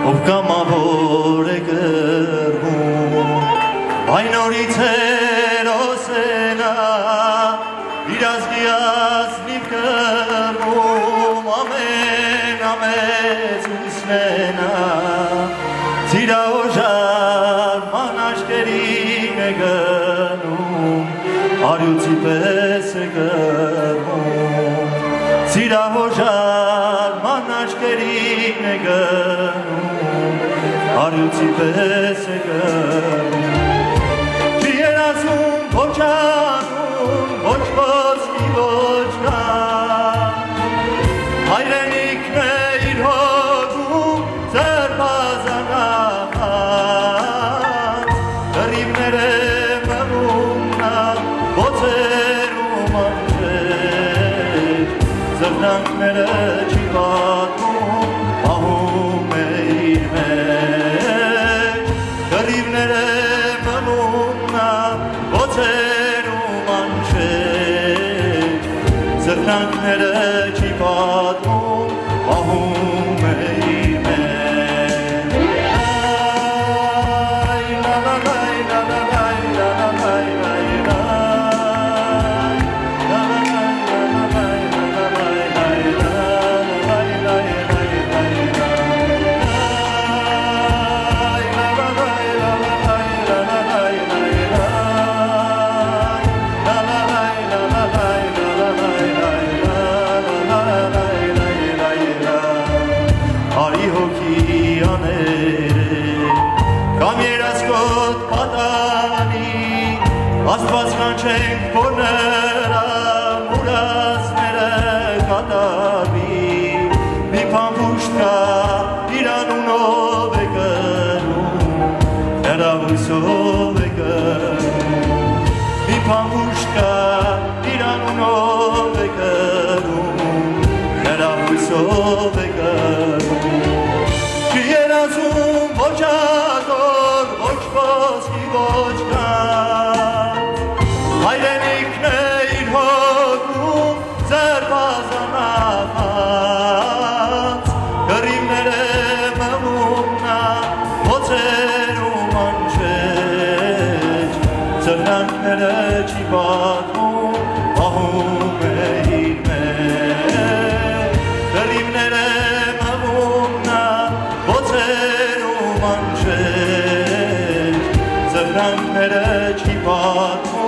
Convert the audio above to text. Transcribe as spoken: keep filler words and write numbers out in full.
ով կամավոր է կրվում, այն օրից հերոսենա, իր ազգի ազնիվ կրվում, ամեն ամեց ուսնենա, ծիրահոժար մանաշկերին է գնում, արյուծի պես է կրվում, ծիրահոժար մանաշկերին է գնում, արյուծի պես է գնում, չի երազում ոչ անուն, ոչ ոսկի ոչ կան, հայրենիքն է իր հոգում ձերբազանած, կռիվներ է մնում նա, ոցերում անջեր, զրնանքները չի պատմում, պահում է իր մեջ, կռիվներ է մնում նա, ոցերում անջեր, զրնանքները չի պատմում, պահում է իր մեջ։ Այ լա լա լայ լա լա լայ լա լա լայ լայ Արի հոգի աները, կամ երասկոտ պատանի, աստված կանչենք, որ նրա մուրացները կատարվի, մի փամփուշտ կա, իր անունով է կրում, հեռավույսով է կրում, մի փամփուշտ կա, իր անունով է կրում, հեռավույսով է կրում, չի երազում ոչ ատոր, ոչ ոսկի ոչ կանց, հայրենիքն է իր հոգում ձերբազանած, կռիվներ է մնում նա, ոցերում անջեր, զրնանքները չի պատմում, պահում է իր մեջ, կռիվներ է մնում նա, ոցերում անջեր, զրնանքները չի պատմում,